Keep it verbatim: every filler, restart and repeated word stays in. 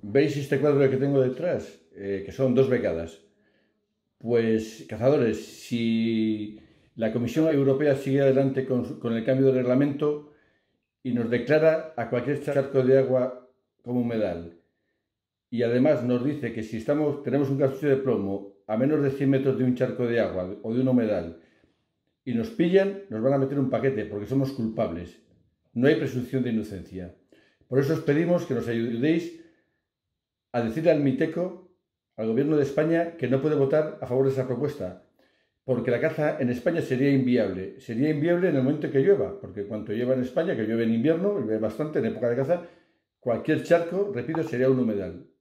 ¿Veis este cuadro que tengo detrás? Eh, que son dos becadas. Pues, cazadores, si la Comisión Europea sigue adelante con, con el cambio de reglamento y nos declara a cualquier charco de agua como humedal, y además nos dice que si estamos, tenemos un cartucho de plomo a menos de cien metros de un charco de agua o de un humedal y nos pillan, nos van a meter un paquete porque somos culpables. No hay presunción de inocencia. Por eso os pedimos que nos ayudéis a decirle al MITECO, al Gobierno de España, que no puede votar a favor de esa propuesta, porque la caza en España sería inviable. Sería inviable en el momento que llueva, porque cuando llueva en España, que llueve en invierno, llueve bastante en época de caza, cualquier charco, repito, sería un humedal.